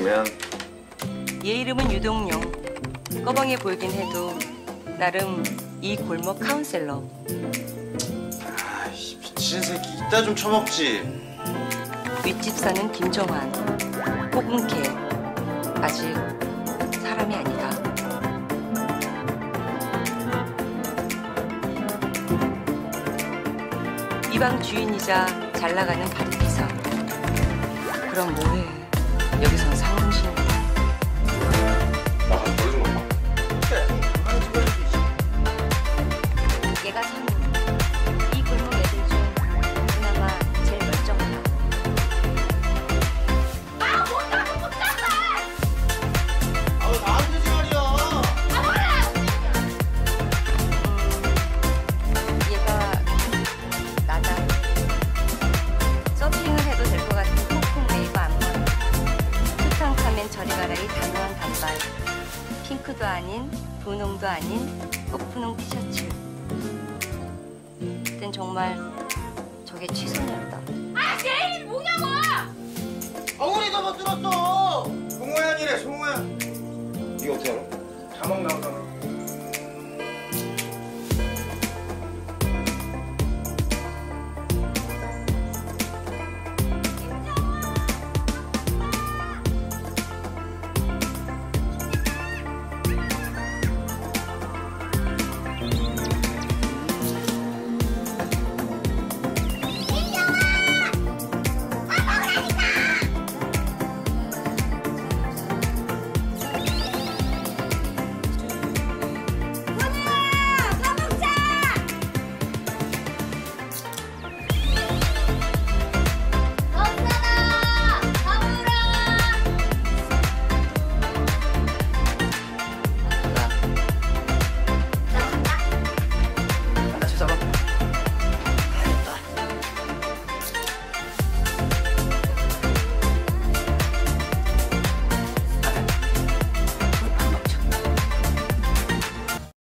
보면 얘 이름은 유동용. 꺼벙해 보이긴 해도 나름 이 골목 카운셀러. 아이씨, 미친 새끼 이따 좀 처먹지. 윗집 사는 김정환. 호군캐. 아직 사람이 아니다. 이 방 주인이자 잘 나가는 바리기사. 그럼 뭐해? 여기선 상훈신고. 나 가서 버리는 거 봐. 그래, 가만히 집어야지. 얘가 상훈. 이 골목 애들 중 그나마 제일 멀쩡하다. 아, 왜 나한테 지 말이야. 얘가 나다. 서핑을 해도 될 것 같은 폭풍 웨이브 안무. 투탕카멘 저리 가라의 단호한 단발. 핑크도 아닌 분홍도 아닌 꽃분홍 티셔츠. 그땐 정말 저게 취소였다. 아, 내 이름이 뭐냐고! 우리도 못 들었어. 송호연이래, 송호연. 이거 어떻게 알아? 자막 나온다는